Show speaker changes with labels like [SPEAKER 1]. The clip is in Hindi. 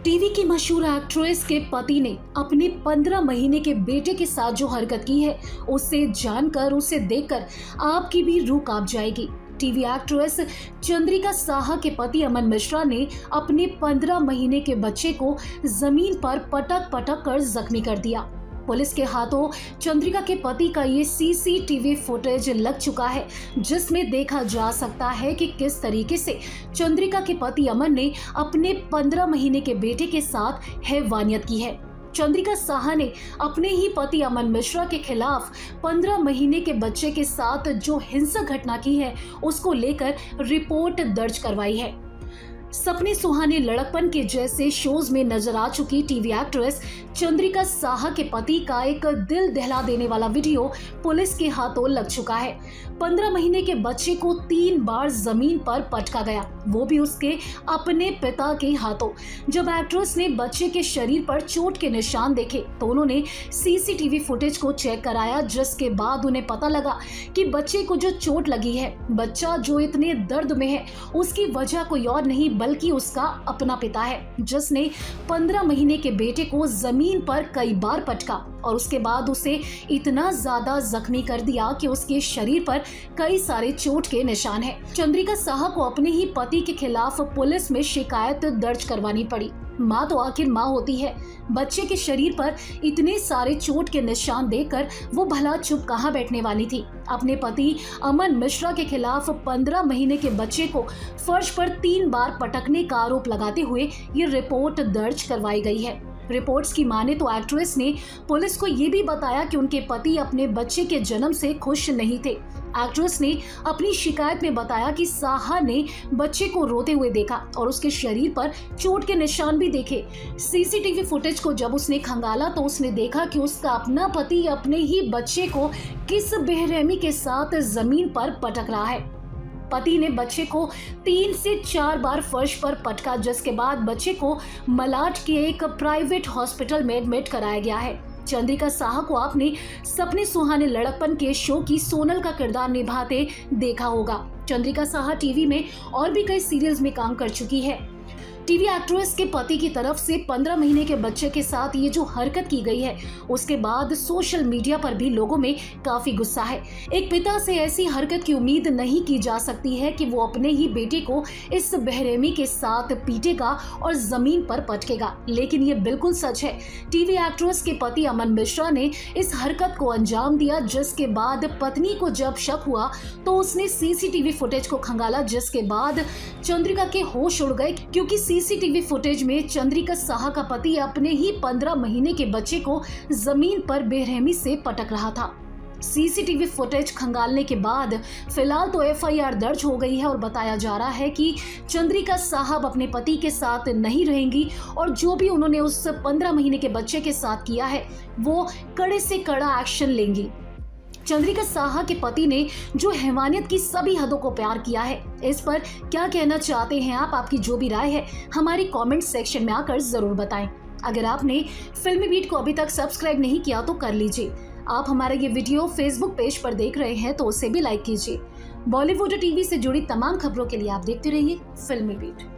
[SPEAKER 1] टीवी की मशहूर एक्ट्रेस के पति ने अपने 15 महीने के बेटे के साथ जो हरकत की है, उसे जानकर, उसे देखकर आपकी भी रूह कांप जाएगी। टीवी एक्ट्रेस चंद्रिका साहा के पति अमन मिश्रा ने अपने 15 महीने के बच्चे को जमीन पर पटक पटक कर जख्मी कर दिया। पुलिस के हाथों चंद्रिका के पति का ये सीसीटीवी फुटेज लग चुका है, जिसमें देखा जा सकता है कि किस तरीके से चंद्रिका के पति अमन ने अपने 15 महीने के बेटे के साथ हैवानियत की है। चंद्रिका साहा ने अपने ही पति अमन मिश्रा के खिलाफ 15 महीने के बच्चे के साथ जो हिंसक घटना की है, उसको लेकर रिपोर्ट दर्ज करवाई है। सपने सुहाने लड़कपन के जैसे शोज में नजर आ चुकी टीवी एक्ट्रेस चंद्रिका साहा के पति का एक दिल दहला देने वाला वीडियो पुलिस के हाथों लग चुका है। 15 महीने के बच्चे को 3 बार जमीन पर पटका गया, वो भी उसके अपने पिता के हाथों। जब एक्ट्रेस ने बच्चे के शरीर पर चोट के निशान देखे तो उन्होंने सीसीटीवी फुटेज को चेक कराया, जिसके बाद उन्हें पता लगा कि बच्चे को जो चोट लगी है, बच्चा जो इतने दर्द में है, उसकी वजह कोई और नहीं बल्कि उसका अपना पिता है, जिसने 15 महीने के बेटे को जमीन पर कई बार पटका और उसके बाद उसे इतना ज्यादा जख्मी कर दिया कि उसके शरीर पर कई सारे चोट के निशान हैं। चंद्रिका साहा को अपने ही पति के खिलाफ पुलिस में शिकायत दर्ज करवानी पड़ी। माँ तो आखिर माँ होती है। बच्चे के शरीर पर इतने सारे चोट के निशान देखकर वो भला चुप कहाँ बैठने वाली थी। अपने पति अमन मिश्रा के खिलाफ 15 महीने के बच्चे को फर्श पर 3 बार पटकने का आरोप लगाते हुए ये रिपोर्ट दर्ज करवाई गई है। रिपोर्ट्स की माने तो एक्ट्रेस ने पुलिस को ये भी बताया कि उनके पति अपने बच्चे के जन्म से खुश नहीं थे। एक्ट्रेस ने अपनी शिकायत में बताया कि साहा ने बच्चे को रोते हुए देखा और उसके शरीर पर चोट के निशान भी देखे। सीसीटीवी फुटेज को जब उसने खंगाला तो उसने देखा कि उसका अपना पति अपने ही बच्चे को किस बेरहमी के साथ जमीन पर पटक रहा है। पति ने बच्चे को 3 से 4 बार फर्श पर पटका, जिसके बाद बच्चे को मलाड के एक प्राइवेट हॉस्पिटल में एडमिट कराया गया है। चंद्रिका साहा को आपने सपने सुहाने लड़कपन के शो की सोनल का किरदार निभाते देखा होगा। चंद्रिका साहा टीवी में और भी कई सीरियल्स में काम कर चुकी है। टीवी एक्ट्रेस के पति की तरफ से 15 महीने के बच्चे के साथ ये जो हरकत की गई है, उसके बाद सोशल मीडिया पर भी लोगों में काफी गुस्सा है। एक पिता से ऐसी हरकत की उम्मीद नहीं की जा सकती है कि वो अपने ही बेटे को इस बेरहमी के साथ पीटेगा और जमीन पर पटकेगा, लेकिन ये बिल्कुल सच है। टीवी एक्ट्रेस के पति अमन मिश्रा ने इस हरकत को अंजाम दिया, जिसके बाद पत्नी को जब शक हुआ तो उसने सीसीटीवी फुटेज को खंगाला, जिसके बाद चंद्रिका के होश उड़ गए, क्योंकि सीसीटीवी फुटेज में चंद्रिका साहा का पति अपने ही 15 महीने के बच्चे को जमीन पर बेरहमी से पटक रहा था। सीसीटीवी फुटेज खंगालने के बाद फिलहाल तो एफआईआर दर्ज हो गई है और बताया जा रहा है कि चंद्रिका साहब अपने पति के साथ नहीं रहेंगी और जो भी उन्होंने उस 15 महीने के बच्चे के साथ किया है, वो कड़े से कड़ा एक्शन लेंगी। चंद्रिका साहा के पति ने जो हैवानियत की सभी हदों को पार किया है, इस पर क्या कहना चाहते हैं आप? आपकी जो भी राय है हमारी कमेंट सेक्शन में आकर जरूर बताएं। अगर आपने फिल्मी बीट को अभी तक सब्सक्राइब नहीं किया तो कर लीजिए। आप हमारा ये वीडियो फेसबुक पेज पर देख रहे हैं तो उसे भी लाइक कीजिए। बॉलीवुड टीवी से जुड़ी तमाम खबरों के लिए आप देखते रहिए फिल्मी बीट।